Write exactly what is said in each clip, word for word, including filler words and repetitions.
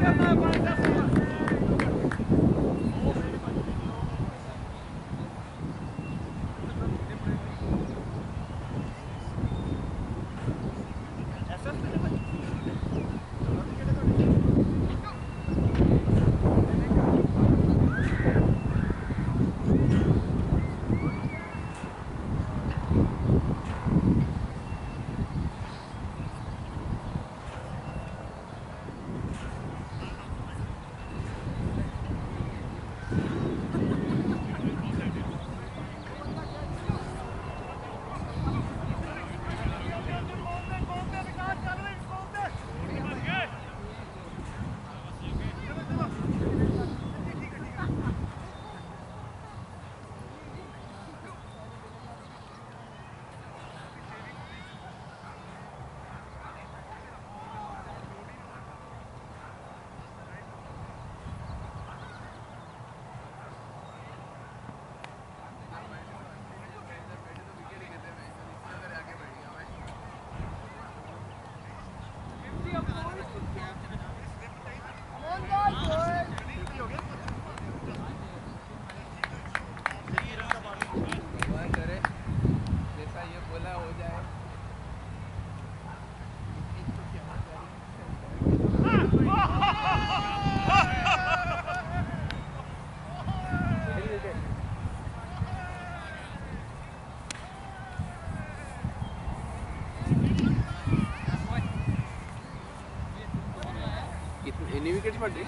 Any wickets पड़ रही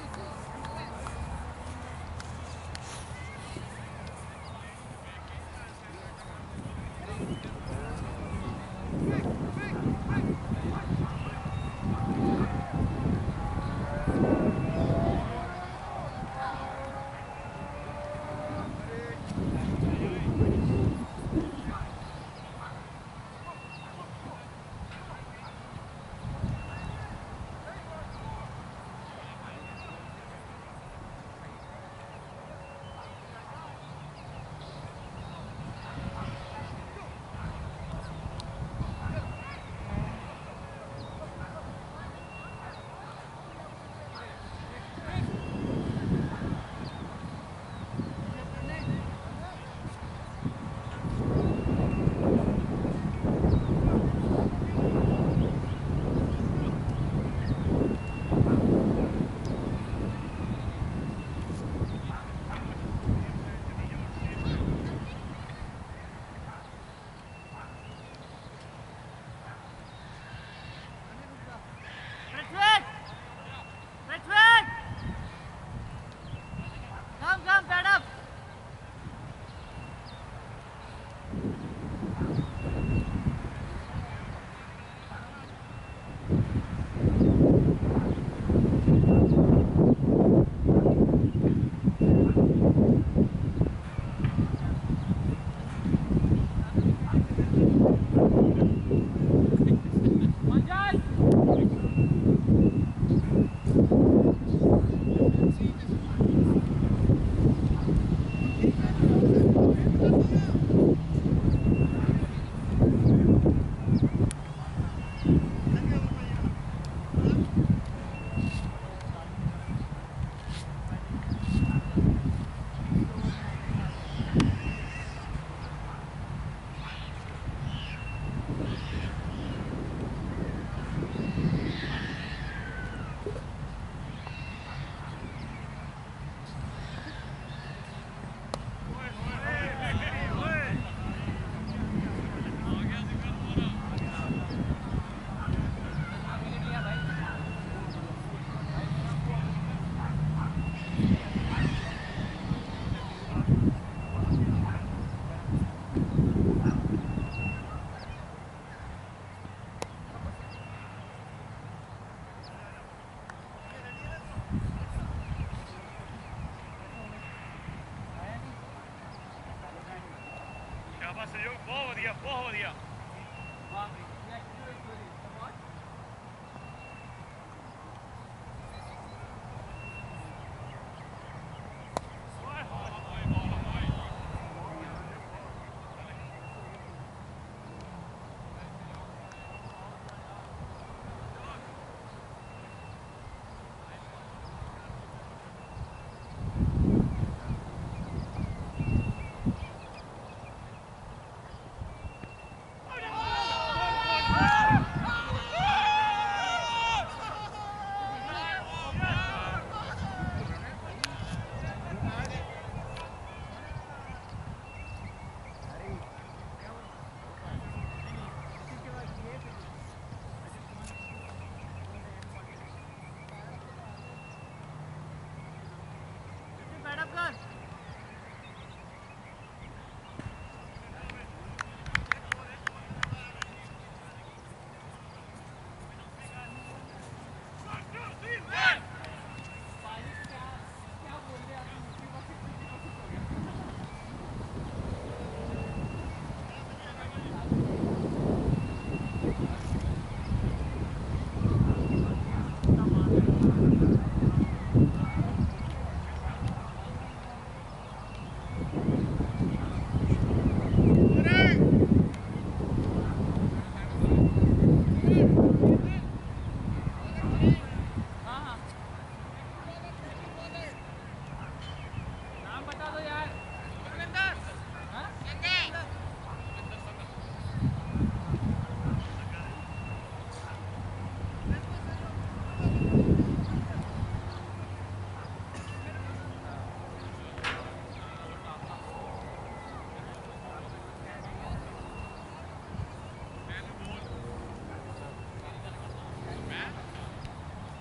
बहुत बढ़िया बहुत बढ़िया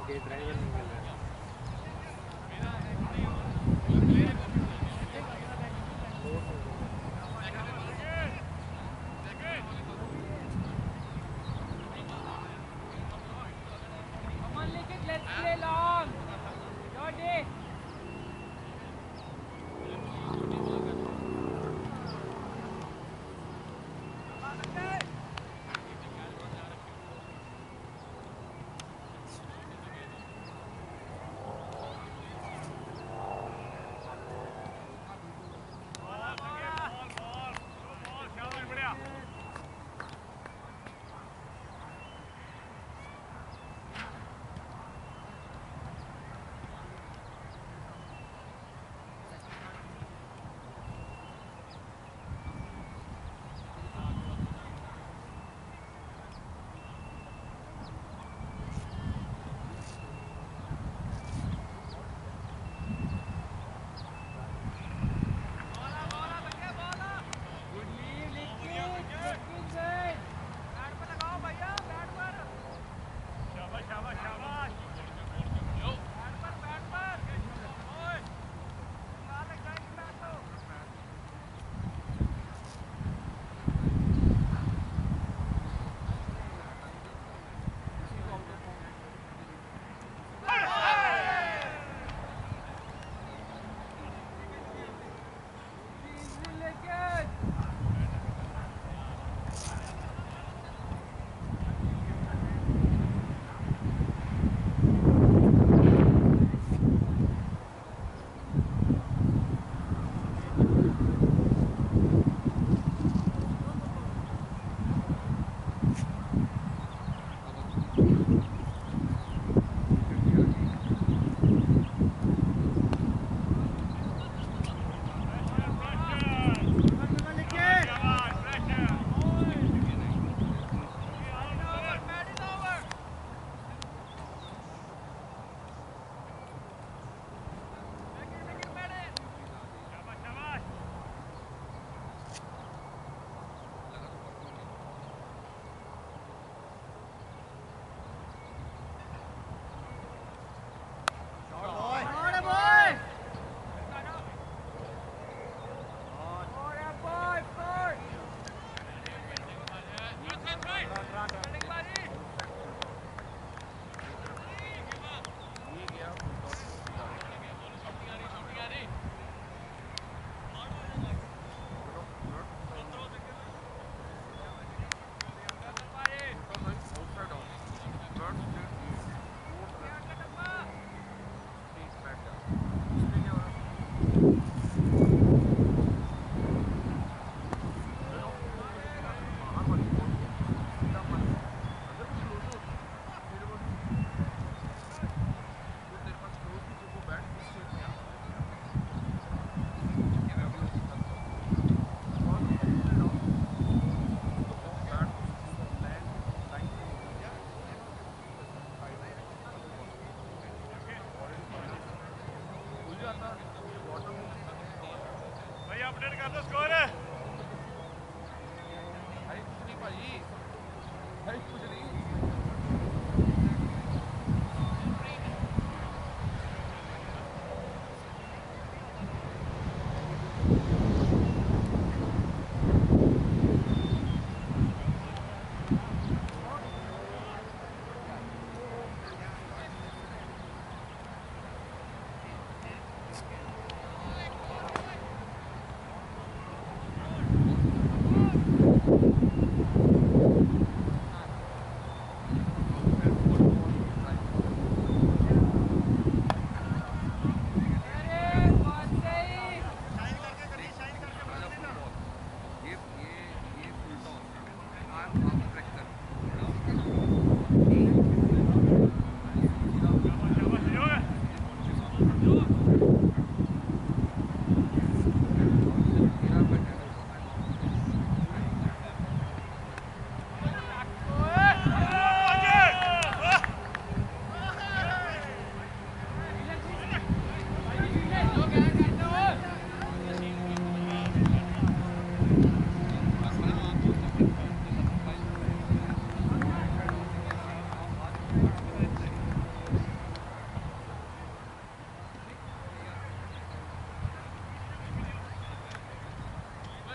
ये ड्राइवर नहीं मिल रहा है।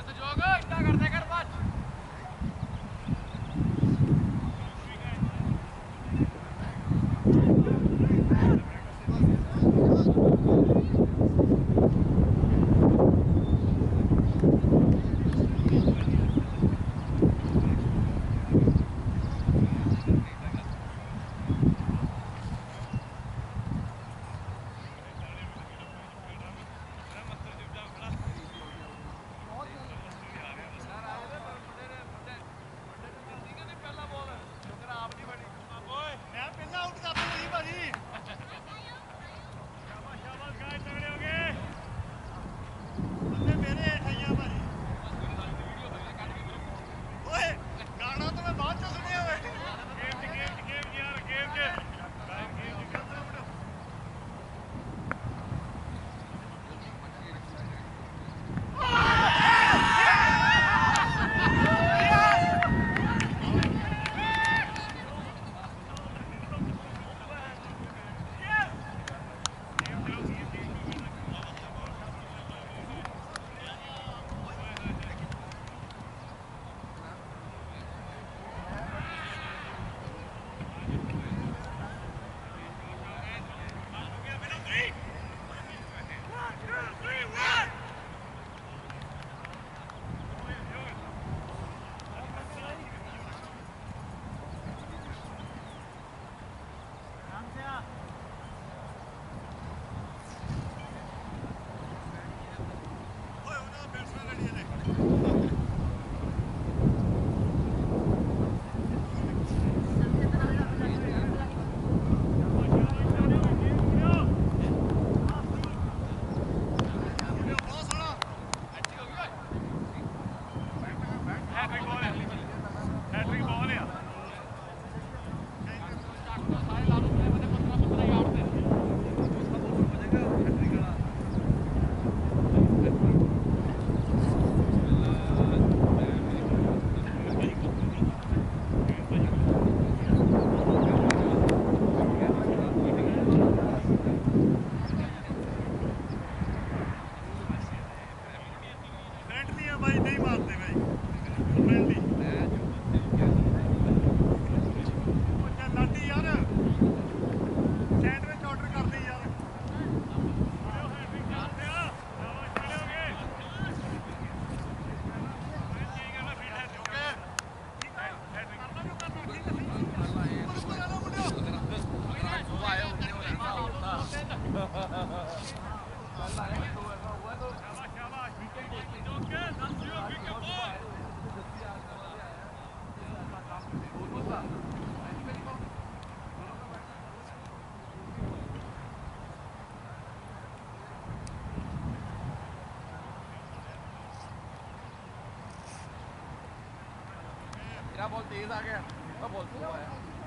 मेरा बॉल तेज आ गया तो बॉल स्लो आया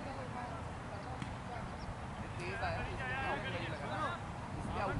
तेज आया इसके out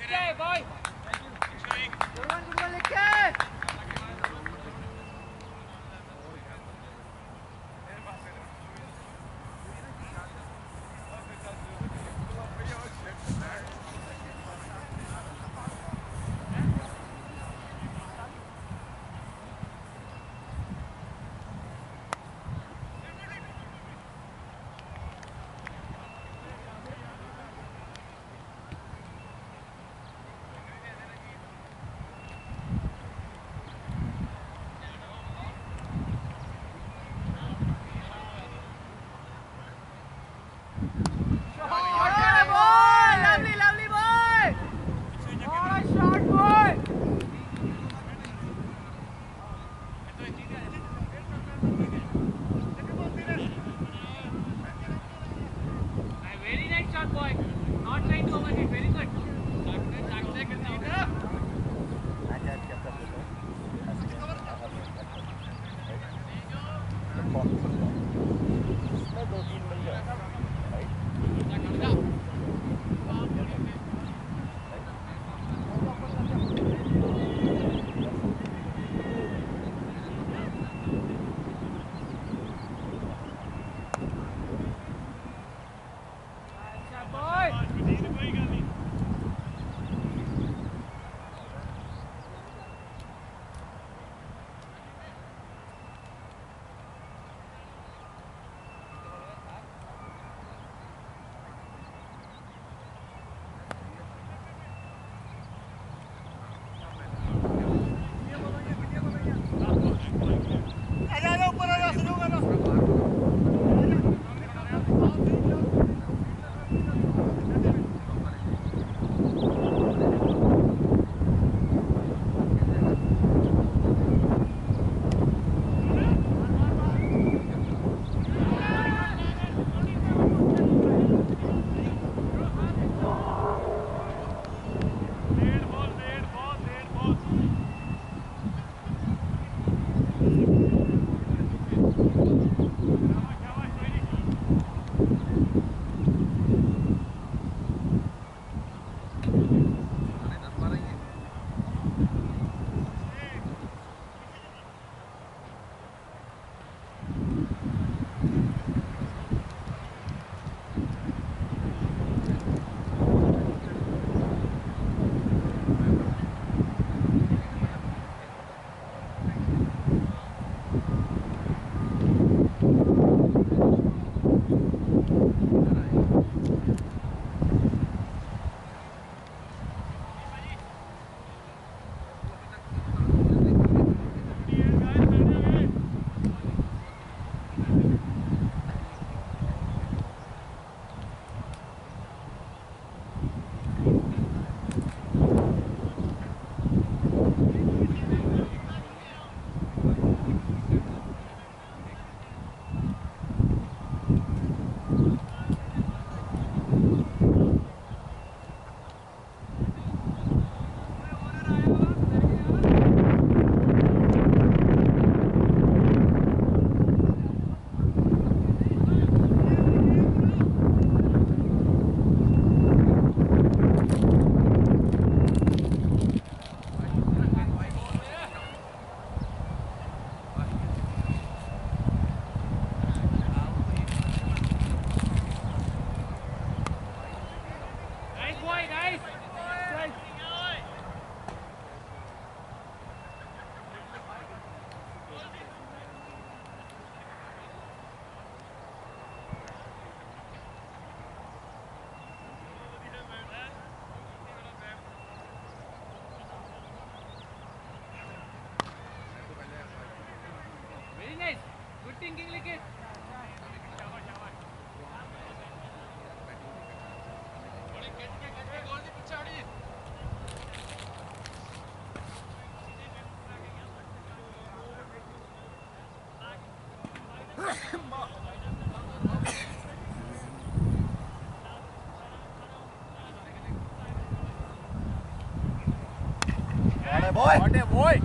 boy. What a boy.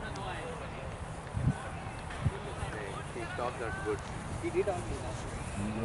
He talks, that's good. He did only.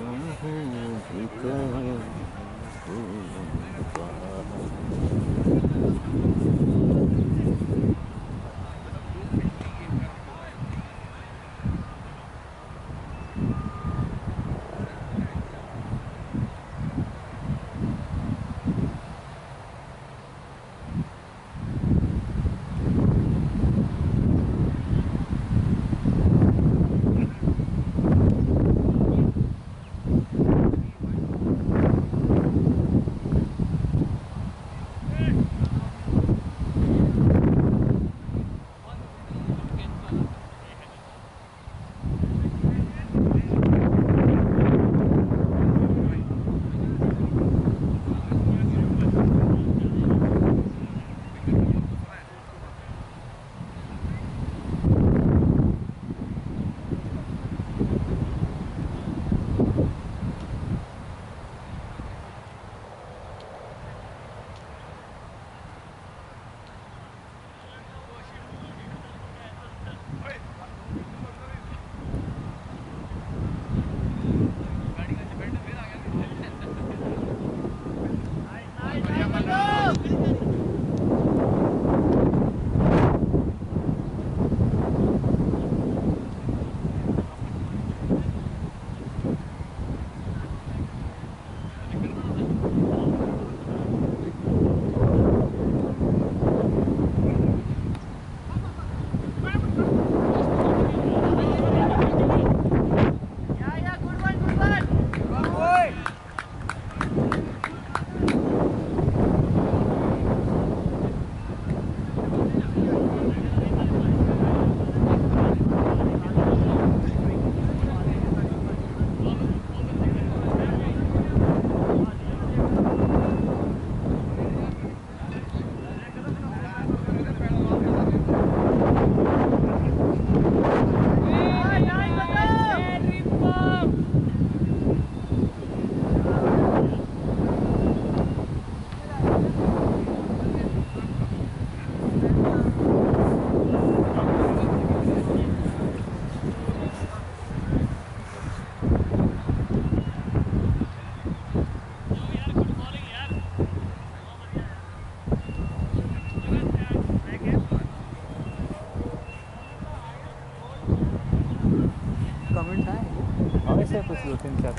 Comment है वैसे कुछ दो तीन चार.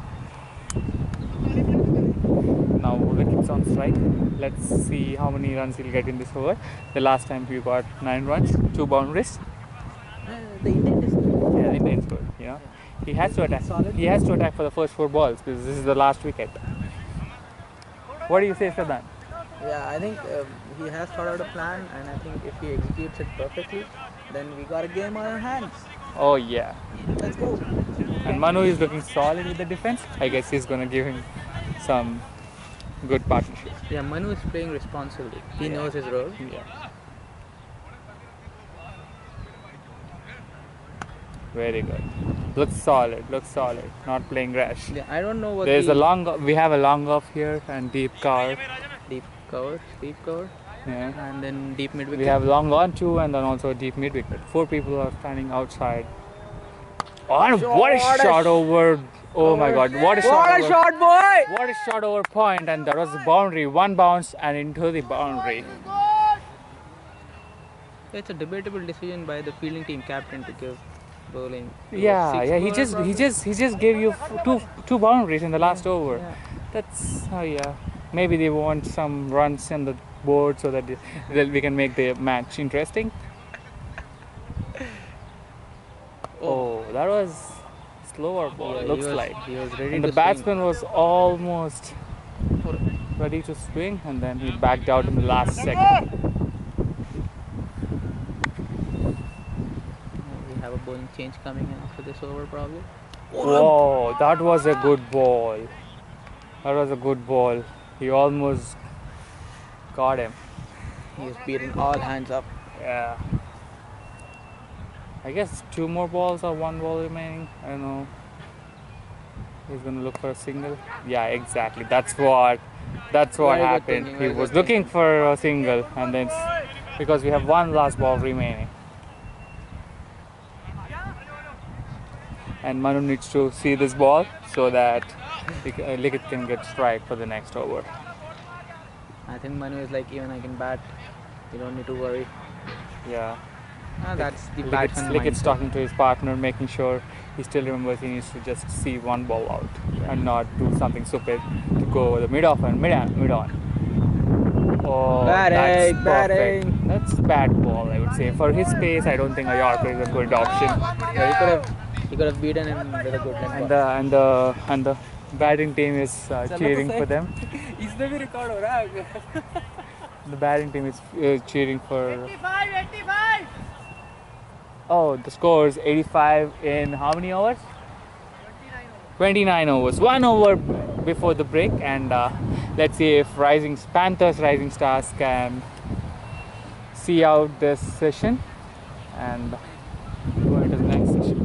Now Rakib's on strike. Let's see how many runs he'll get in this over. The last time he got nine runs, two boundaries. uh, the intent is Yeah, the Indians good. You know, he has to attack. Solid. He has to attack for the first four balls because this is the last wicket. What do you say, Shraddhan? yeah I think uh, he has thought out a plan, and I think if he executes it perfectly, then we got a game on our hands. Oh yeah. Let's go. And Manu is looking solid with the defense. I guess he's gonna give him some good partnership. Yeah, Manu is playing responsibly. He Yeah. knows his role. Yeah. Very good. Looks solid. Looks solid. Not playing rash. Yeah, I don't know what There's the a long. We have a long off here and deep cover. deep cover, deep cover, Yeah. and then deep mid wicket. We have long on too, and then also a deep mid wicket. Four people are standing outside. Oh, and what a Shot, a shot sh- over! Oh my God! What a shot! What a over, shot, boy! What a shot over point, and that was the boundary. One bounce and into the boundary. It's a debatable decision by the fielding team captain to give bowling. to a Yeah, six yeah. He bowler just, he probably. just, he just gave you f- two, two boundaries in the last over. Yeah. That's, oh yeah. Maybe they want some runs on the board so that, that we can make the match interesting. Oh, that was slower ball. Yeah, he looks was- like. he was ready And to the batsman was almost ready to swing, and then he backed out in the last second. We have a bowling change coming in after this over probably. Whoa, that was a good ball. That was a good ball. He almost got him. He has beaten all hands up. Yeah. I guess two more balls or one ball remaining. I don't know. He's gonna look for a single. Yeah, exactly. That's what. That's what Very good happened. thinking, He very was good looking for a single, and then s- because we have one last ball remaining, and Manu needs to see this ball. so that Lik- uh, Likith can get strike for the next over. I think Manu is like, even I can bat. You don't need to worry. Yeah. Ah, that's the Likith's, batsman Likith's mindset. talking to his partner, making sure he still remembers he needs to just see one ball out and not do something stupid to go the mid off and mid on. Mid on. Oh, Batting, that's perfect. batting. That's bad ball, I would say. For his pace, I don't think a Yorker is a good option. Yeah, he could have he could have beaten him with a good length. And the and the and the batting team is uh, cheering for them. इसमें भी record हो रहा है. The batting team is uh, cheering for. Oh, the score is eighty-five in how many overs? twenty-nine overs. One over before the break, and uh, let's see if Rising Panthers Rising Stars can see out this session and go into the next session.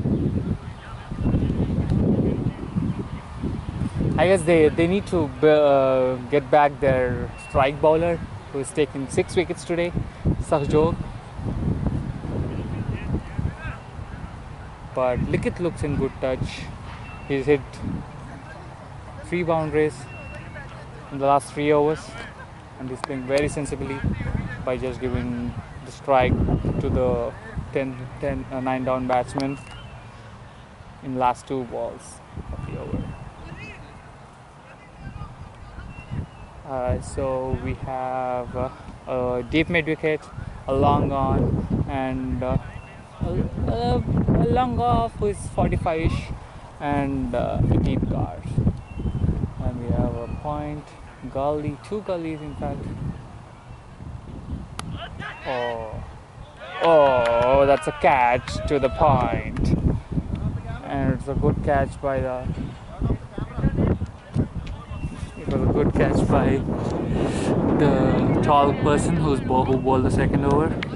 I guess they, they need to uh, get back their strike bowler who is taking six wickets today, Sahjog. But Likith looks in good touch. He's hit three boundaries in the last three overs, and he's playing very sensibly by just giving the strike to the ten, ten, uh, nine down batsman in last two balls of the over. Uh, so we have uh, a deep mid wicket, a long on, and uh, a, a, a long off who is forty-five-ish, and uh, a deep guard. And we have a point, gully, two gullies in fact. Oh, oh, that's a catch to the point, and it's a good catch by the. It was a good catch by the tall person who's bo- who bowled the second over.